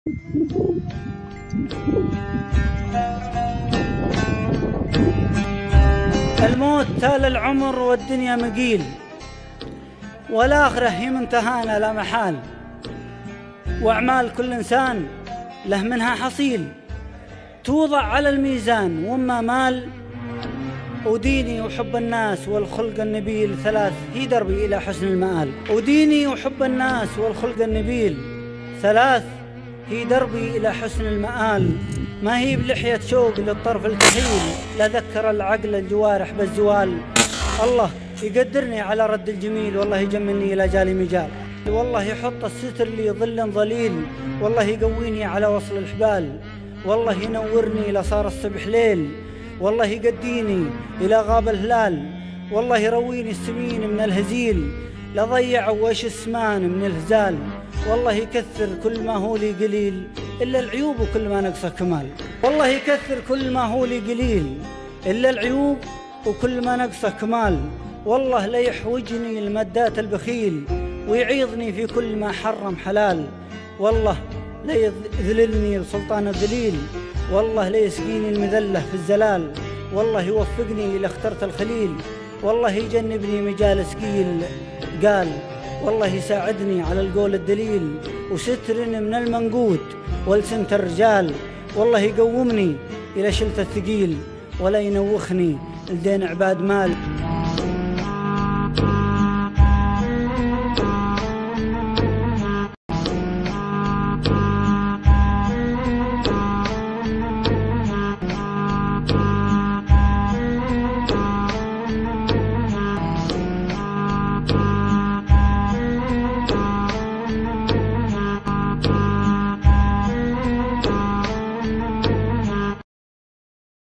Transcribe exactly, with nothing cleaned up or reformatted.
الموت تال العمر والدنيا مقيل، والآخرة هي منتهانا لا محال، وأعمال كل إنسان له منها حصيل، توضع على الميزان وما مال. وديني وحب الناس والخلق النبيل ثلاث هي دربي إلى حسن المآل. وديني وحب الناس والخلق النبيل ثلاث هي دربي إلى حسن المآل. ما هي بلحية شوق للطرف الكحيل، لا ذكر العقل الجوارح بالزوال. الله يقدرني على رد الجميل، والله يجملني إلى جالي مجال. والله يحط الستر لي ظل ظليل، والله يقويني على وصل الحبال. والله ينورني إلى صار الصبح ليل، والله يقديني إلى غاب الهلال. والله يرويني السمين من الهزيل، لضيع وش السمان من الهزال. والله يكثر كل ما هو لي قليل، إلا العيوب وكل ما نقصه كمال. والله يكثر كل ما هو لي قليل، إلا العيوب وكل ما نقصه كمال. والله لا يحوجني المدات البخيل، ويعيضني في كل ما حرم حلال. والله لا يذللني السلطان الذليل، والله لا يسقيني المذلة في الزلال. والله يوفقني إلى اخترت الخليل، والله يجنبني مجالس قيل قال. والله يساعدني على القول الدليل، وسترني من المنقود ولسنة الرجال. والله يقومني إلى شلة الثقيل، ولا ينوخني لدين عباد مال.